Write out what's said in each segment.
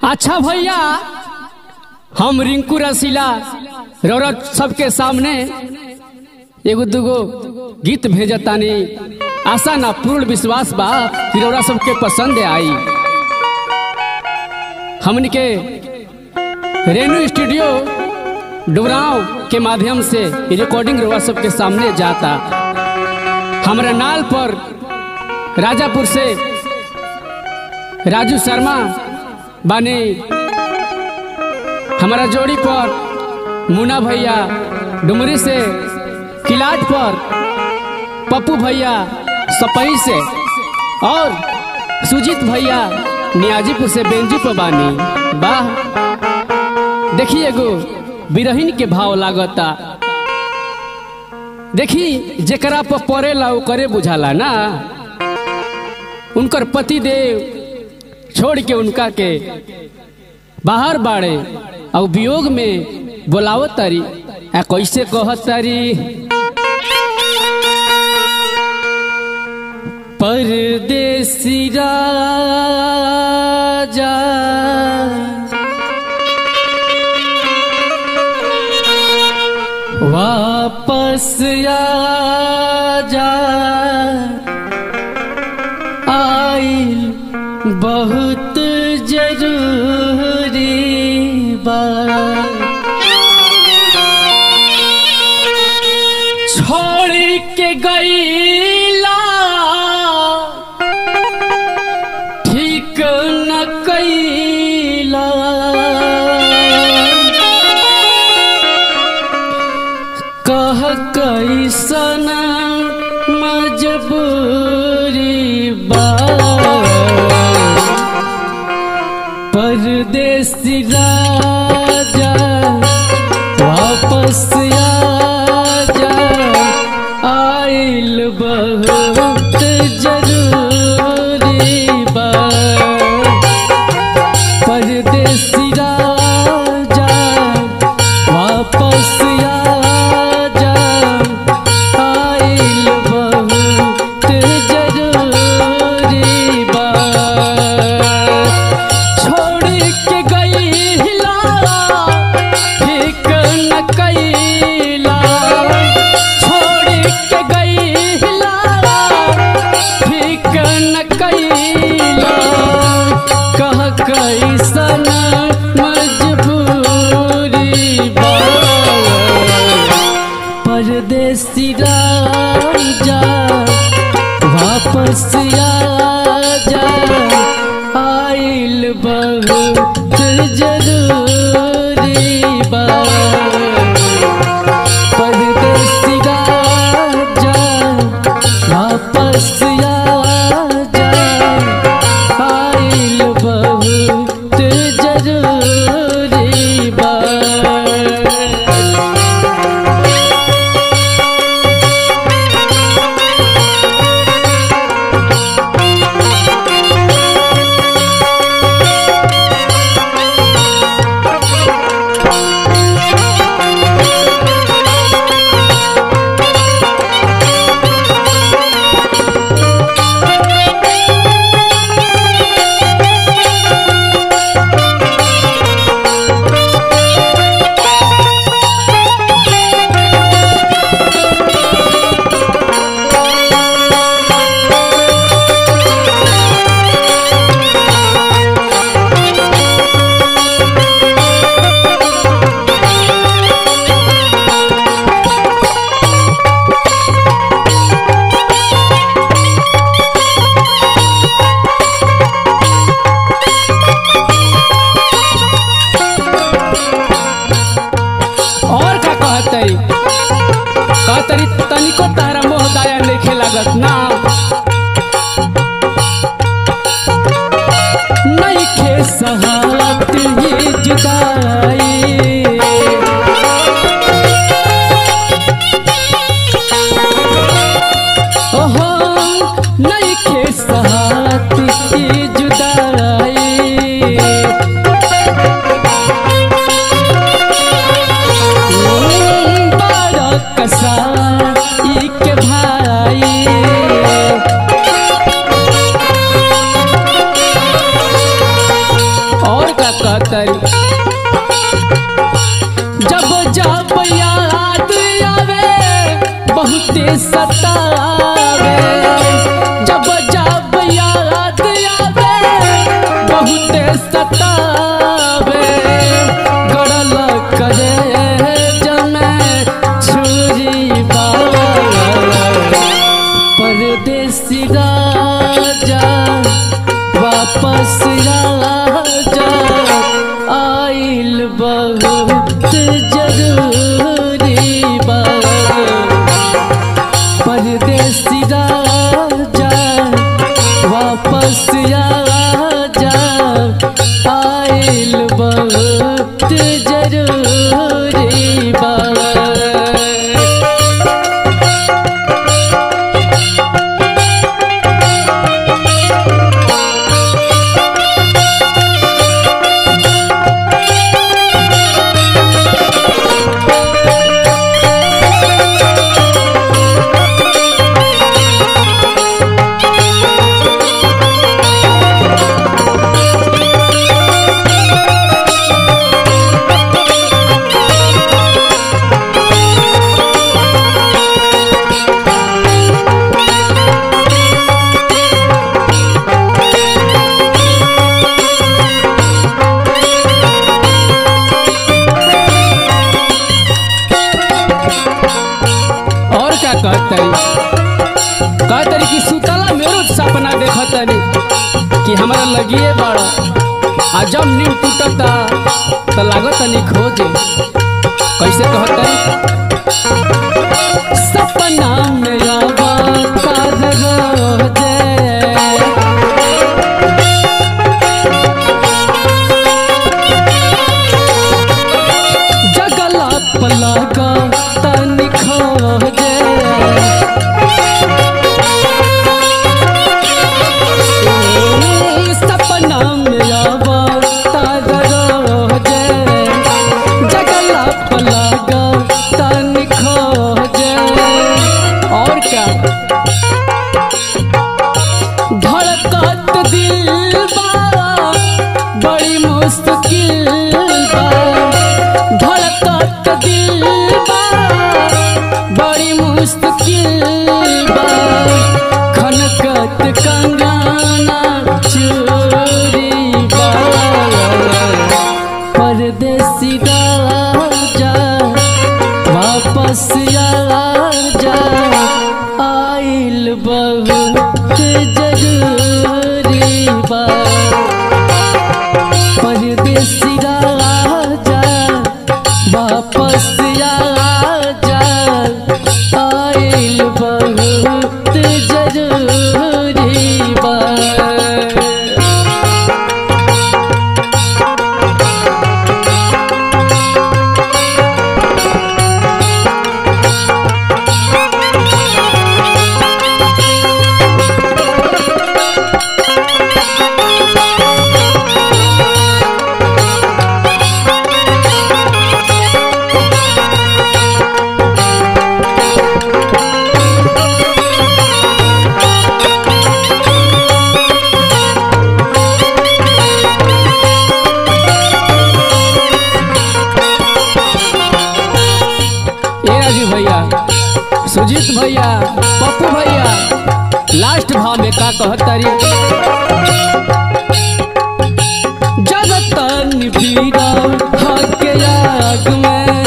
अच्छा भैया, हम रिंकू रसीला रौरा सबके सामने एगो दुगो गीत भेजतानी। आशा ना पूर्ण विश्वास बा कि रौरा सबके पसंद आई। हमन के रेनू स्टूडियो डुबराव के माध्यम से रिकॉर्डिंग रौरा सबके सामने जाता। हमारा नाल पर राजापुर से राजू शर्मा बानी, हमारा जोड़ी पर मुन्ना भैया डुमरी से, किलाट पर पप्पू भैया सपही से और सुजीत भैया नियाजीपुर से बेंजी पर बानी। वाह, देखिए एगो बिरहिन के भाव लागता। देखी जेकरा पर पड़ेला ओकरे बुझाला ना। उनकर पति देव छोड़ के उनका के बाहर बाड़े और वियोग में बोलावत तारी। कैसे कहत तारी, परदेसी राजा वापस आजा, आइल बहुत जरूरी बा, छोड़ के गईला ठीक न कईला, कह कैसन मजबूरी बा, परदेसी राजा वापस आजा, आइल बहुत जरूरी बा, परदेसी राजा वापस आजा, आइल बहुत जरूरी बा, छोड़ के गईला ठीक न कईला, छोड़ के गईला ठीक न कईला, कह कैसन मजबूरी बा, परदेसी राजा वापस आजा, आइल बहुत जरूरी बा, परदेसी राजा वापस आजा, आइल बहुत जरूरी बा। कहतरी तनिको तारा मोह दाया नइखे लागत ना, नइखे सहात ये जुदाई, ओहो नइखे सहात ये जुदाई, कसाई के भाई, और का कहतरी जब जब याद आवे बहुते सतावे, जब जब याद आवे बहुते सतावे, गड़ल करे जमे छुरी बाबा परदेसी राजा वापस राजा आइल बहुत जरूरी बा, परदेसी राजा वापस राजा आइल बहुत जरूरी बा। कहतरी कि सुतला मेरो सपना देखतनी कि हमारा लगिए बड़ा आ जब नींद टूटता तो लागतनी खोजे। कैसे कहतरी सपना में आवा कर रोजे, जगला पलागा तनी खोजे, धड़कत दिल बा बड़ी मुश्किल बा, धड़कत दिल बा बड़ी मुश्किल बा, खनकत कंगना चोरी बा, परदेसी राजा वापस आजा आइल बहुत जरूरी बा, परदेसी राजा वापस आजा आइल बहुत जरूरी बा। सुजीत भैया पप्पू भैया लास्ट भाव में का कहतरी जब तन पीड़ा हक आग में,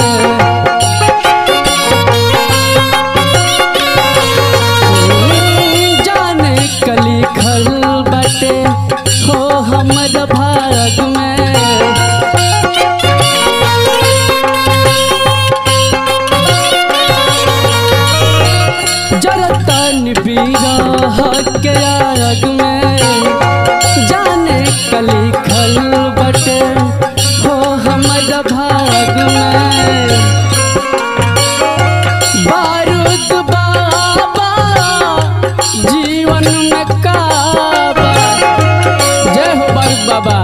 जाने कली खल बटे हो हमर भाग में, जरतन पीड़ा हक आग में, जाने कली खल बटे हो हमर भाग में, बारूद बाबा जीवन में काबा, जय हो बारूद बाबा,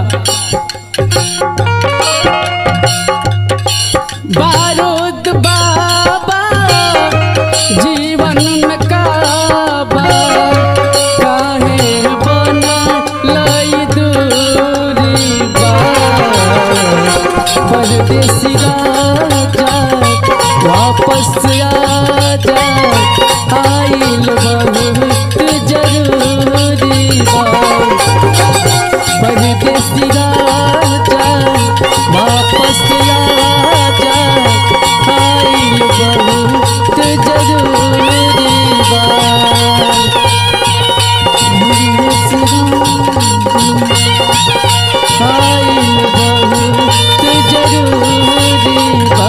बारूद बाबा जीवन में काबा, काहे बना लई दूरी बा। परदेसी राजा वापस आजा आइल बहुत जरूरी बा परदेसी राजा वापस आजा आइल बहुत जरूरी बा आइल बहुत जरूरी बा।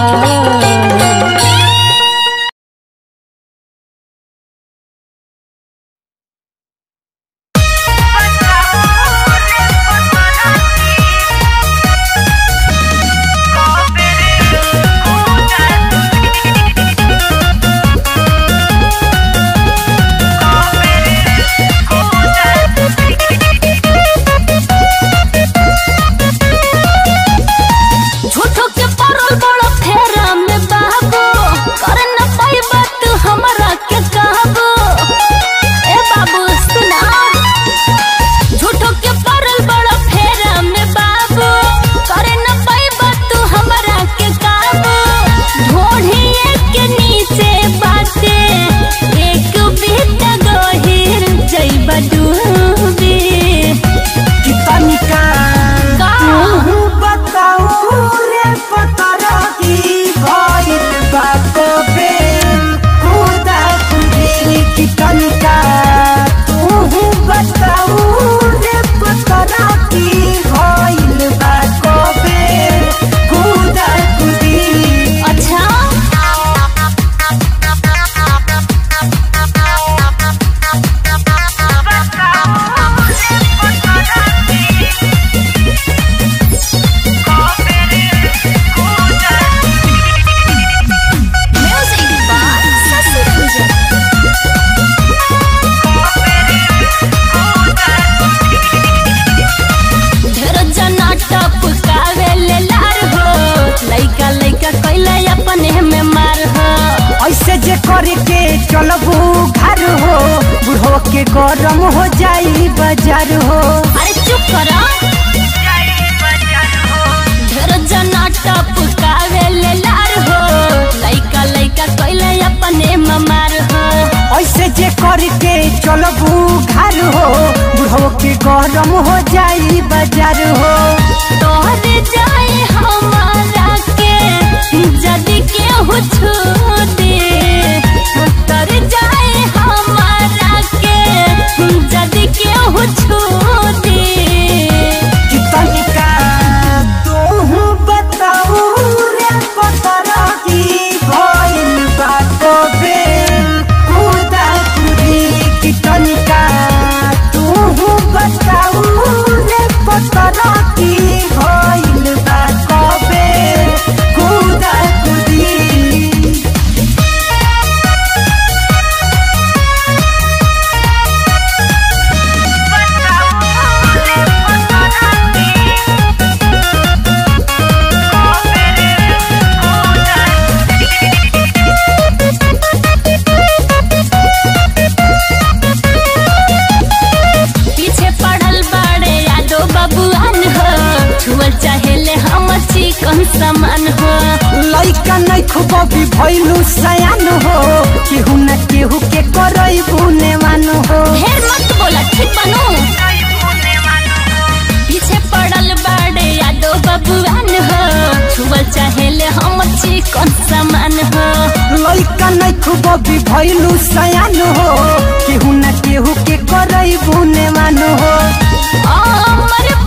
चलबू घर हो बुढ़ो के गरम हो जाई बाजार हो। अरे चुप करा ढेर जना टपकावे ले लार हो लइका लइका कइले अपने ममार हो। ऐसे जे करके चलबू घर हो बुढ़ो के गरम हो जाई बाजार हो। तोहरे जाए हमारा के जदी केहू छू दे तर जाए हमारा के जदी केहू छू दे। कितनी का तू बताऊ रे पतरा की भइल बात बे खुदा खुदी। कितनी का तू बताऊ रे पतरा की भइल बात बे खुदा खुदी। चिकन सामान हो लइका नहीं खूब भी भइलू सयान हो केहू न केहू के करैबू नेवान हो। ढेर मत बोला ठीक बनू पीछे पड़ल बाड़े यादो बबुआन हो छुअल चाहेले हम चिकन सामान हो। लइका नहीं खूब भी भइलू सयान हो केहू न केहू के करैबू नेवान हो। अमर